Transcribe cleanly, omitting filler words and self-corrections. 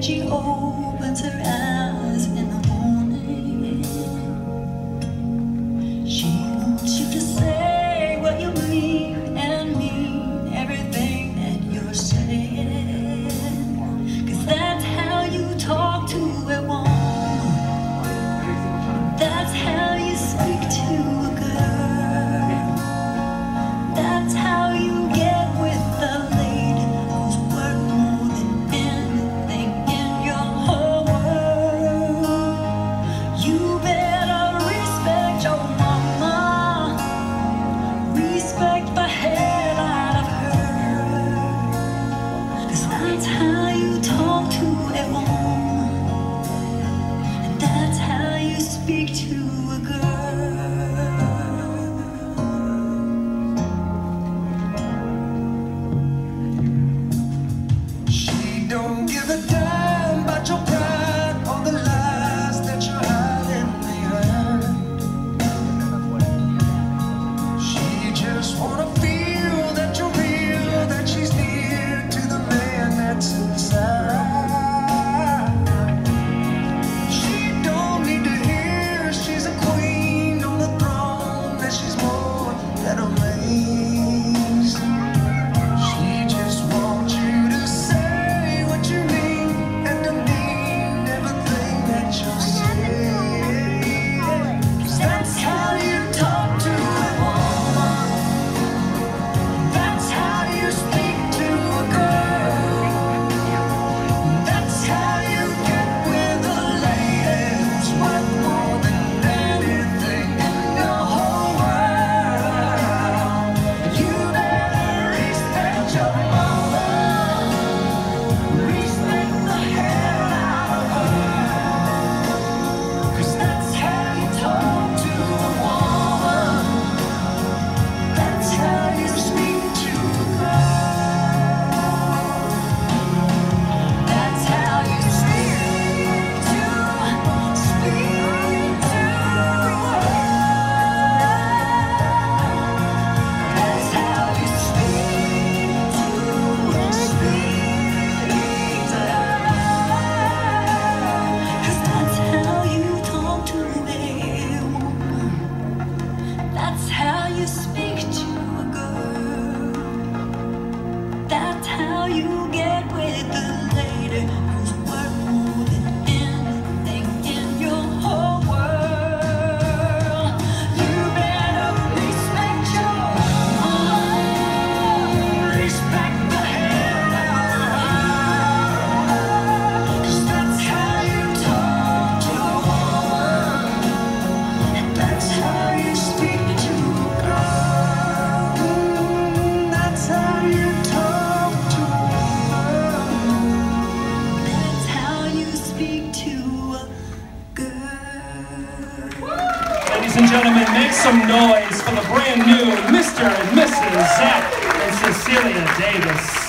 she opens her eyes in the morning. She wants you to say what you mean and mean everything that you're saying, 'cause that's how you talk to a woman. That's how you speak to a girl. That's how you get with the lady who's worth more than anything in your whole world. You better respect your mama, respect the hell out of her, 'cause that's how you talk to a woman, and that's how you speak to a girl. Don't give a damn about your pride or the lies that you're hiding behind. She just wanna feel that you're real, that she's near to the man that's inside. She don't need to hear she's a queen on the throne, that she's more than amazing. She just wants you to say what you mean and to mean everything that you say. 'Cause that's how you talk to a woman. That's how you speak to a girl. That's how you get with a lady who's worth more than anything in your whole world. You better respect your mama. Respect the hell out of her, 'cause that's how you talk to a woman. That's how you speak to a girl. That's how you speak to her. That's how you speak to her. 'Cause that's how you talk to a woman. That's how you speak to a girl. That's how you get with the lady who's worth more than anything in your whole world. You better respect your mama. Respect the hell out of her, 'cause that's how you talk to a woman, and that's how you speak to a girl. That's how you talk to a woman. That's how you speak to a girl. Ladies and gentlemen, make some noise for the brand new Mr. and Mrs. Zach and Cecilia Davis.